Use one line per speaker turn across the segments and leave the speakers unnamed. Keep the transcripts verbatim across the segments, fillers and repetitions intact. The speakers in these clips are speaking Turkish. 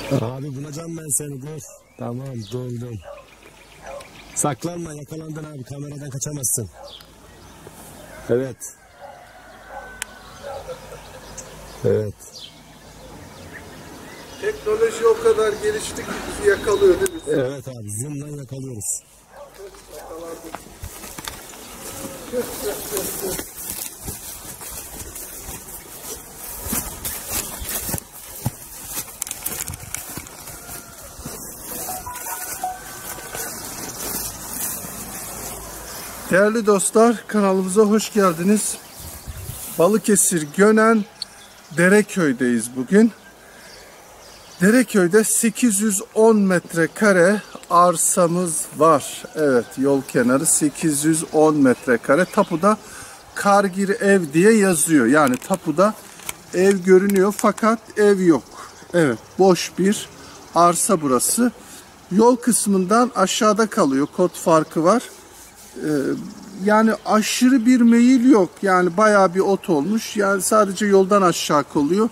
Abi bulacağım ben seni, dur. Tamam, doldum. Saklanma, yakalandın abi, kameradan kaçamazsın. Evet. Evet.
Teknoloji o kadar gelişti ki bizi yakalıyor değil mi?
Evet abi, zoom'dan yakalıyoruz.
Değerli dostlar, kanalımıza hoş geldiniz. Balıkesir Gönen Dereköy'deyiz bugün. Dereköy'de sekiz yüz on metrekare arsamız var. Evet, yol kenarı sekiz yüz on metrekare. Tapuda Kargir ev diye yazıyor. Yani tapuda ev görünüyor fakat ev yok. Evet, boş bir arsa burası. Yol kısmından aşağıda kalıyor. Kod farkı var. Ee, yani aşırı bir meyil yok. Yani bayağı bir ot olmuş. Yani sadece yoldan aşağı kalıyor.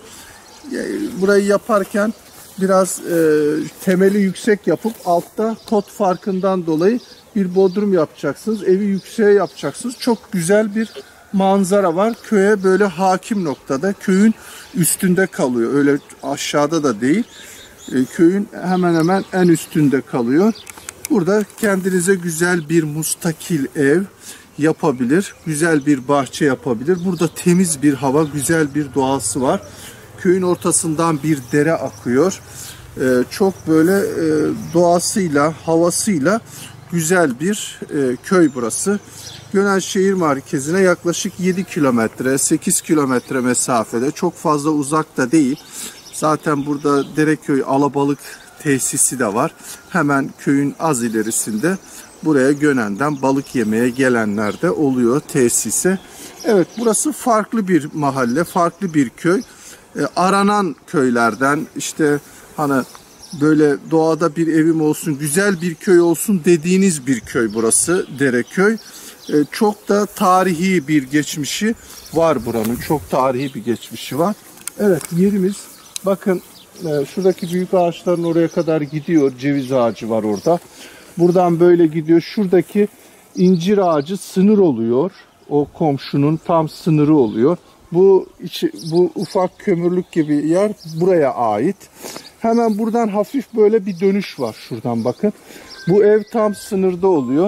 Burayı yaparken biraz e, temeli yüksek yapıp altta kod farkından dolayı bir bodrum yapacaksınız. Evi yükseğe yapacaksınız. Çok güzel bir manzara var. Köye böyle hakim noktada. Köyün üstünde kalıyor. Öyle aşağıda da değil. E, köyün hemen hemen en üstünde kalıyor. Burada kendinize güzel bir mustakil ev yapabilir. Güzel bir bahçe yapabilir. Burada temiz bir hava, güzel bir doğası var. Köyün ortasından bir dere akıyor. Ee, çok böyle e, doğasıyla, havasıyla güzel bir e, köy burası. Gönen şehir merkezine yaklaşık yedi kilometre, sekiz kilometre mesafede. Çok fazla uzak da değil. Zaten burada Dereköy alabalık tesisi de var. Hemen köyün az ilerisinde buraya Gönen'den balık yemeye gelenler de oluyor tesise. Evet, burası farklı bir mahalle, farklı bir köy. E, aranan köylerden, işte hani böyle doğada bir evim olsun, güzel bir köy olsun dediğiniz bir köy burası Dereköy. E, çok da tarihi bir geçmişi var buranın. Çok tarihi bir geçmişi var. Evet, yerimiz bakın. Şuradaki büyük ağaçların oraya kadar gidiyor. Ceviz ağacı var orada. Buradan böyle gidiyor. Şuradaki incir ağacı sınır oluyor. O komşunun tam sınırı oluyor. Bu içi, bu ufak kömürlük gibi yer buraya ait. Hemen buradan hafif böyle bir dönüş var. Şuradan bakın. Bu ev tam sınırda oluyor.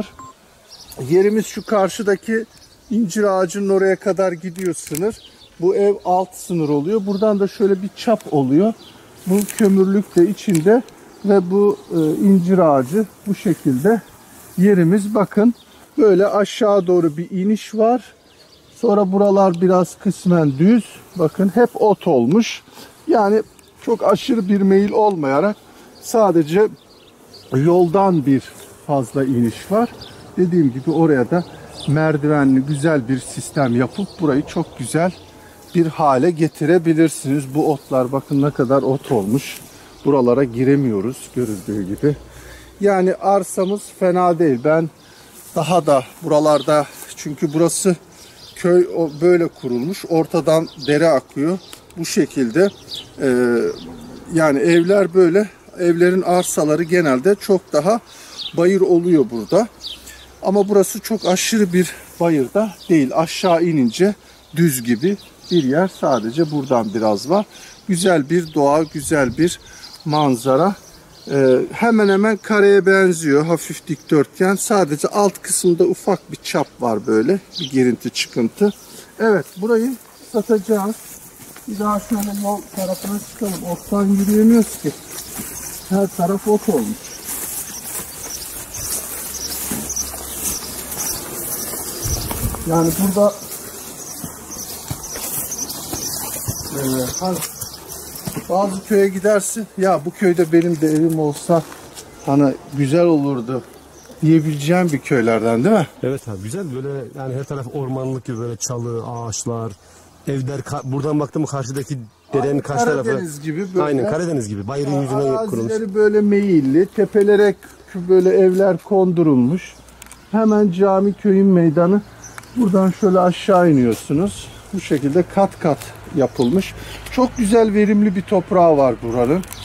Yerimiz şu karşıdaki incir ağacının oraya kadar gidiyor sınır. Bu ev alt sınır oluyor. Buradan da şöyle bir çap oluyor. Bu kömürlük de içinde ve bu e, incir ağacı bu şekilde yerimiz. Bakın böyle aşağı doğru bir iniş var. Sonra buralar biraz kısmen düz. Bakın hep ot olmuş. Yani çok aşırı bir meyil olmayarak sadece yoldan bir fazla iniş var. Dediğim gibi oraya da merdivenli güzel bir sistem yapıp burayı çok güzel bir hale getirebilirsiniz. Bu otlar bakın ne kadar ot olmuş. Buralara giremiyoruz görüldüğü gibi. Yani arsamız fena değil. Ben daha da buralarda, çünkü burası köy böyle kurulmuş. Ortadan dere akıyor. Bu şekilde e, yani evler böyle. Evlerin arsaları genelde çok daha bayır oluyor burada. Ama burası çok aşırı bir bayırda değil. Aşağı inince düz gibi bir yer, sadece buradan biraz var. Güzel bir doğa, güzel bir manzara. Ee, hemen hemen kareye benziyor. Hafif dikdörtgen. Sadece alt kısımda ufak bir çap var böyle. Bir girinti çıkıntı. Evet, burayı satacağız. Bir daha şöyle yol tarafına çıkalım. Ottan yürüyemiyoruz ki. Her taraf ot olmuş. Yani burada Evet, hani bazı köye gidersin, ya bu köyde benim de evim olsa hani güzel olurdu diyebileceğim bir köylerden değil mi?
Evet abi, güzel böyle, yani her taraf ormanlık gibi, böyle çalı, ağaçlar, evler. Buradan baktım mı karşıdaki derenin karşı tarafı.
Karadeniz gibi böyle.
Aynen Karadeniz gibi, bayırın yüzüne kurulmuş.
Arazileri böyle meyilli, tepelere böyle evler kondurulmuş. Hemen cami köyün meydanı. Buradan şöyle aşağı iniyorsunuz. Bu şekilde kat kat yapılmış. Çok güzel, verimli bir toprağı var buranın.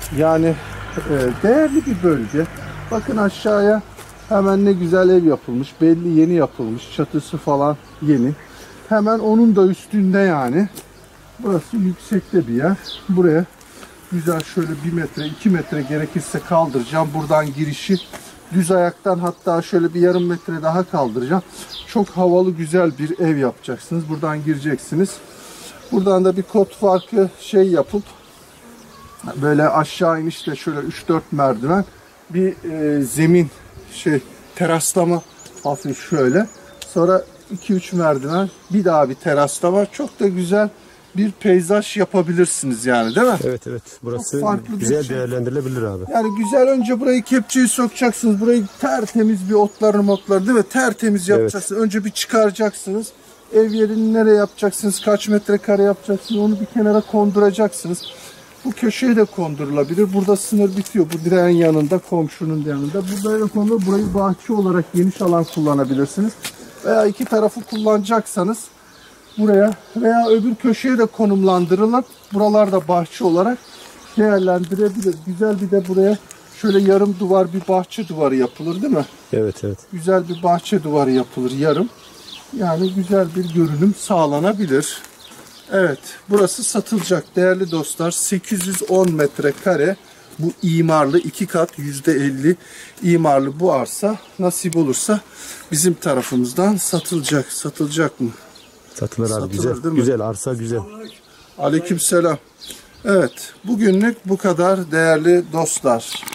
Yani e, değerli bir bölge. Bakın aşağıya hemen ne güzel ev yapılmış. Belli yeni yapılmış. Çatısı falan yeni. Hemen onun da üstünde yani. Burası yüksekte bir yer. Buraya güzel şöyle bir metre, iki metre gerekirse kaldıracağım. Buradan girişi düz ayaktan hatta şöyle bir yarım metre daha kaldıracağım. Çok havalı güzel bir ev yapacaksınız. Buradan gireceksiniz. Buradan da bir kod farkı şey yapıp böyle aşağı inişte şöyle üç dört merdiven bir e, zemin şey teraslama hafif şöyle. Sonra iki üç merdiven bir daha bir teraslama. Çok da güzel bir peyzaj yapabilirsiniz yani, değil mi?
Evet evet. Burası
farklı bir
güzel
şey.
değerlendirilebilir abi.
Yani güzel, önce burayı kepçeyi sokacaksınız. Burayı tertemiz bir otlarını motları değil mi? Tertemiz yapacaksınız. Evet. Önce bir çıkaracaksınız. Ev yerini nereye yapacaksınız? Kaç metrekare yapacaksınız? Onu bir kenara konduracaksınız. Bu köşeye de kondurulabilir. Burada sınır bitiyor. Bu direğin yanında, komşunun yanında. Bu böyle konulur. Burayı bahçe olarak geniş alan kullanabilirsiniz. Veya iki tarafı kullanacaksanız buraya veya öbür köşeye de konumlandırılıp buralarda bahçe olarak değerlendirebilir. Güzel bir de buraya şöyle yarım duvar bir bahçe duvarı yapılır değil mi?
Evet evet.
Güzel bir bahçe duvarı yapılır yarım. Yani güzel bir görünüm sağlanabilir. Evet, burası satılacak değerli dostlar. sekiz yüz on metrekare bu imarlı iki kat yüzde elli imarlı bu arsa nasip olursa bizim tarafımızdan satılacak. Satılacak mı?
Satılır abi.
Satılır,
Güzel. Güzel arsa güzel.
Aleykümselam. Evet, bugünlük bu kadar değerli dostlar.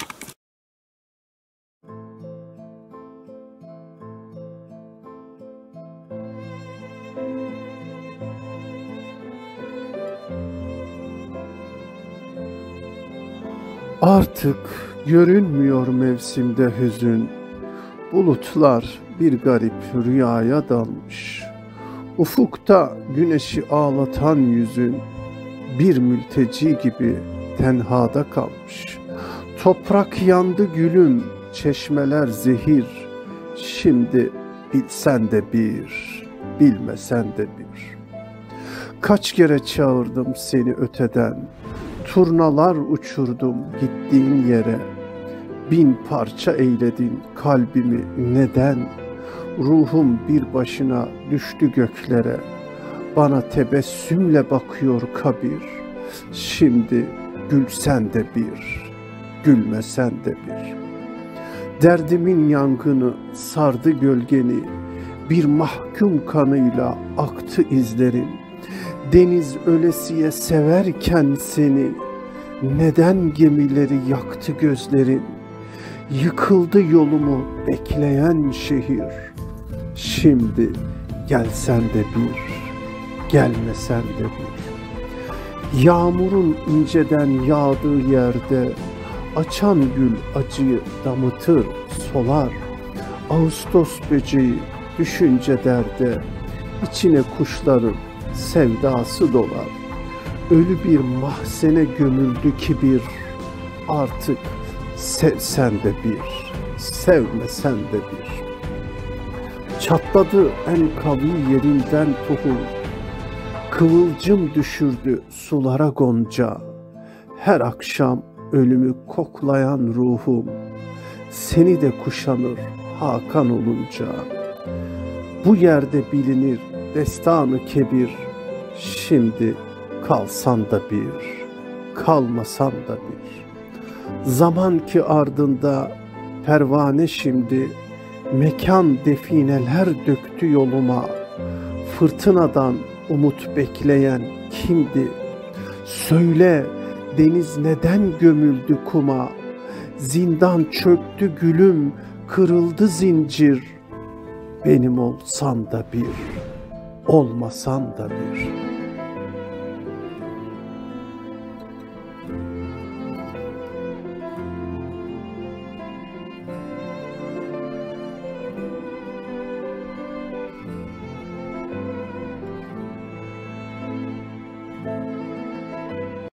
Artık görünmüyor mevsimde hüzün. Bulutlar bir garip rüyaya dalmış. Ufukta güneşi ağlatan yüzün bir mülteci gibi tenhada kalmış. Toprak yandı gülüm, çeşmeler zehir. Şimdi bilsen de bir, bilmesen de bir. Kaç kere çağırdım seni öteden. Turnalar uçurdum gittiğin yere. Bin parça eyledin kalbimi neden? Ruhum bir başına düştü göklere. Bana tebessümle bakıyor kabir. Şimdi gülsen de bir, gülmesen de bir. Derdimin yangını sardı gölgeni. Bir mahkum kanıyla aktı izlerin. Deniz ölesiye severken seni, neden gemileri yaktı gözlerin? Yıkıldı yolumu bekleyen şehir. Şimdi gelsen de bir, gelmesen de bir. Yağmurun inceden yağdığı yerde açan gül acıyı damıtır, solar. Ağustos böceği düşünce derde, içine kuşların sevdası dolar. Ölü bir mahzene gömüldü kibir. Artık sevsen de bir, sevmesen de bir. Çatladı en kavi yerinden tohum. Kıvılcım düşürdü sulara gonca. Her akşam ölümü koklayan ruhum. Seni de kuşanır Hakan olunca. Bu yerde bilinir destanı kebir. Şimdi kalsan da bir, kalmasan da bir. Zaman ki ardında pervane şimdi, mekan defineler döktü yoluma. Fırtınadan umut bekleyen kimdi? Söyle, deniz neden gömüldü kuma? Zindan çöktü gülüm, kırıldı zincir. Benim olsan da bir, olmasan da bir.